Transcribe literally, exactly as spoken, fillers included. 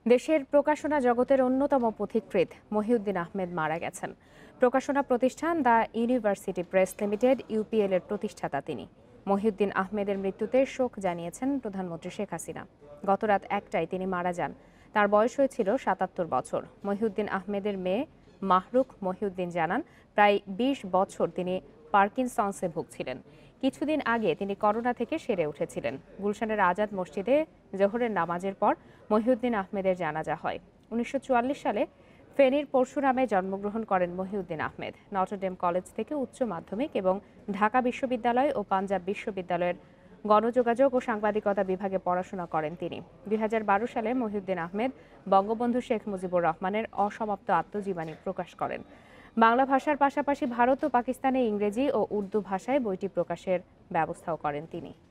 দেশের প্রকাশনা জগতের অন্যতম পথিকৃৎ মহিউদ্দিন আহমেদ মারা গেছেন। প্রকাশনা প্রতিষ্ঠান the university press limited UPL এর প্রতিষ্ঠাতা তিনি। মহিউদ্দিন আহমেদের মৃত্যুতে শোক জানিয়েছেন প্রধানমন্ত্রী শেখ হাসিনা। গতরাত একটায় তিনি মারা যান। তার বয়স হয়েছিল সাতাত্তর বছর। মহিউদ্দিন আহমেদের মেয়ে মাহরুখ মহিউদ্দিন জানান, প্রায় বিশ বছর তিনি পার্কিনসন্সে ভুগছিলেন। কিছুদিন আগে তিনি করোনা থেকে সেরে উঠেছিলেন। গুলশানের আজাদ মসজিদে জোহরের নামাজের পর মহিউদ্দিন আহমেদের জানাজা হয়। উনিশশো চুয়াল্লিশ সালে ফেনীর পরশুরামে জন্মগ্রহণ করেন মহিউদ্দিন আহমেদ। নটরডেম কলেজ থেকে উচ্চ মাধ্যমিক এবং ঢাকা বিশ্ববিদ্যালয় ও পাঞ্জাব বিশ্ববিদ্যালয়ের গণযোগাযোগ ও সাংবাদিকতা বিভাগে পড়াশোনা করেন তিনি। দুই হাজার বারো সালে মহিউদ্দিন আহমেদ বঙ্গবন্ধু শেখ মুজিবুর রহমানের অসমাপ্ত আত্মজীবনী প্রকাশ করেন। বাংলা ভাষার পাশাপাশি ভারত ও পাকিস্তানে ইংরেজি ও উর্দু ভাষায় বইটি প্রকাশের ব্যবস্থাও করেন তিনি।